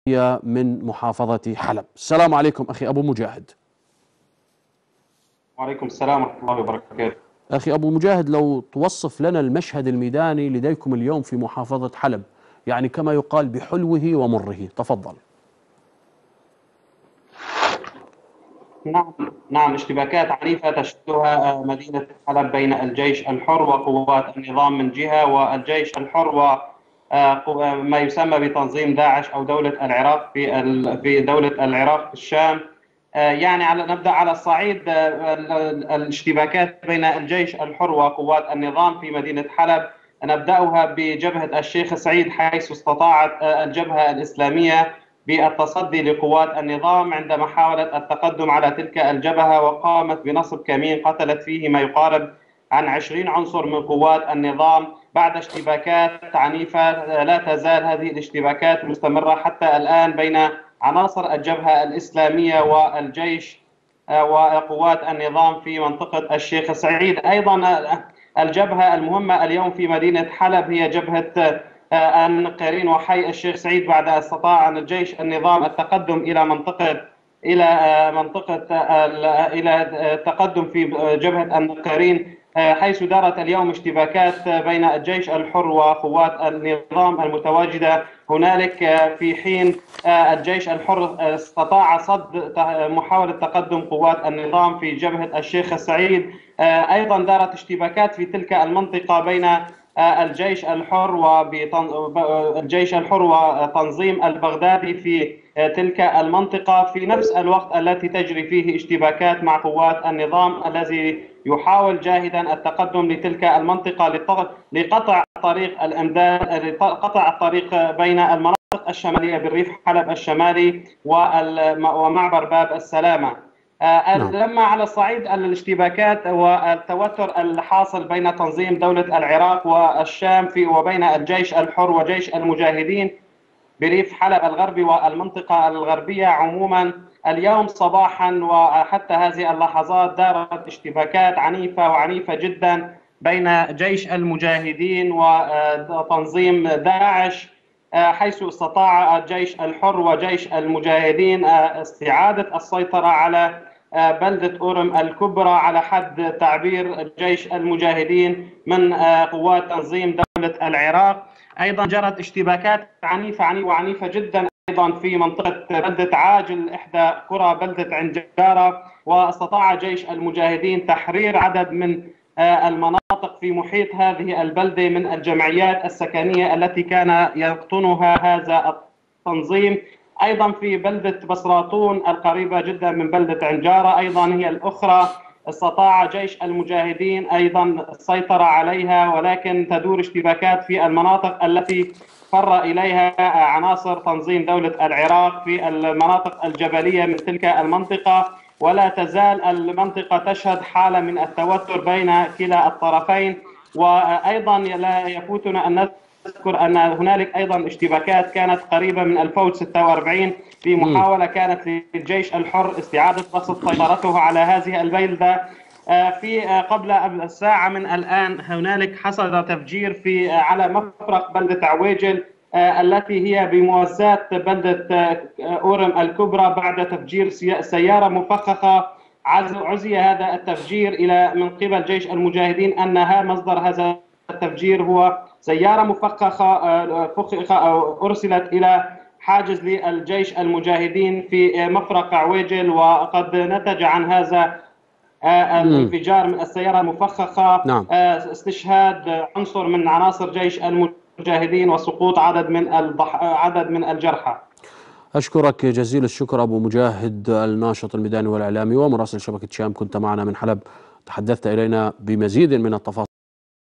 من محافظة حلب. السلام عليكم أخي أبو مجاهد. وعليكم السلام ورحمة الله وبركاته. أخي أبو مجاهد، لو توصف لنا المشهد الميداني لديكم اليوم في محافظة حلب، يعني كما يقال بحلوه ومره، تفضل. نعم، اشتباكات عنيفة تشهدها مدينة حلب بين الجيش الحر وقوات النظام من جهة، والجيش الحر وما يسمى بتنظيم داعش أو دولة العراق في دولة العراق في الشام. يعني نبدأ على الصعيد الاشتباكات بين الجيش الحر وقوات النظام في مدينة حلب. نبدأها بجبهة الشيخ سعيد، حيث استطاعت الجبهة الإسلامية بالتصدي لقوات النظام عندما حاولت التقدم على تلك الجبهة، وقامت بنصب كمين قتلت فيه ما يقارب عن 20 عنصر من قوات النظام بعد اشتباكات عنيفة. لا تزال هذه الاشتباكات مستمرة حتى الآن بين عناصر الجبهة الإسلامية والجيش وقوات النظام في منطقة الشيخ سعيد. أيضا الجبهة المهمة اليوم في مدينة حلب هي جبهة النقيرين وحي الشيخ سعيد، بعد أن استطاع الجيش النظام التقدم إلى منطقة إلى التقدم في جبهة النقيرين، حيث دارت اليوم اشتباكات بين الجيش الحر وقوات النظام المتواجدة هنالك، في حين الجيش الحر استطاع صد محاولة تقدم قوات النظام في جبهة الشيخ سعيد. أيضا دارت اشتباكات في تلك المنطقة بين الجيش الحر وتنظيم البغدادي في تلك المنطقة في نفس الوقت التي تجري فيه اشتباكات مع قوات النظام الذي يحاول جاهدا التقدم لتلك المنطقة لقطع طريق الإمداد، قطع الطريق بين المناطق الشمالية بالريف حلب الشمالي ومعبر باب السلامة. نعم. لما على الصعيد الاشتباكات والتوتر الحاصل بين تنظيم دولة العراق والشام وبين الجيش الحر وجيش المجاهدين بريف حلب الغربي والمنطقة الغربية عموما، اليوم صباحا وحتى هذه اللحظات دارت اشتباكات عنيفة جدا بين جيش المجاهدين وتنظيم داعش، حيث استطاع الجيش الحر وجيش المجاهدين استعادة السيطرة على بلدة أورم الكبرى على حد تعبير جيش المجاهدين من قوات تنظيم دولة العراق. أيضا جرت اشتباكات عنيفة جدا أيضا في منطقة بلدة عاجل إحدى قرى بلدة عنجارة، واستطاع جيش المجاهدين تحرير عدد من المناطق في محيط هذه البلدة من الجمعيات السكنية التي كان يقطنها هذا التنظيم. أيضا في بلدة بصراطون القريبة جدا من بلدة عنجارة أيضا هي الأخرى، استطاع جيش المجاهدين أيضا السيطرة عليها، ولكن تدور اشتباكات في المناطق التي فر إليها عناصر تنظيم دولة العراق في المناطق الجبلية من تلك المنطقة، ولا تزال المنطقة تشهد حالة من التوتر بين كلا الطرفين. وأيضا لا يفوتنا أن نذكر أن هنالك أيضا اشتباكات كانت قريبة من 1046 في محاولة كانت للجيش الحر استعادة بسط سيطرته على هذه البلدة. في قبل ساعة من الآن هنالك حصل تفجير على مفرق بلدة عويجل التي هي بموازاة بلدة أورم الكبرى بعد تفجير سيارة مفخخة. عزي هذا التفجير من قبل جيش المجاهدين أنها مصدر هذا التفجير هو سيارة مفخخة أو أرسلت إلى حاجز للجيش المجاهدين في مفرق عويجل، وقد نتج عن هذا الانفجار من السيارة المفخخة نعم. استشهاد عنصر من عناصر جيش المجاهدين وسقوط عدد من الجرحى. أشكرك جزيل الشكر أبو مجاهد، الناشط الميداني والإعلامي ومراسل شبكة شام، كنت معنا من حلب، تحدثت إلينا بمزيد من التفاصيل.